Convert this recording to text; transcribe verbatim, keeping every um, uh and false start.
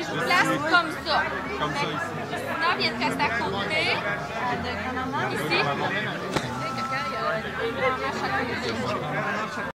Tu vous places comme ça. Comme ça ici. Sinon, viens te rester à côté. Ici.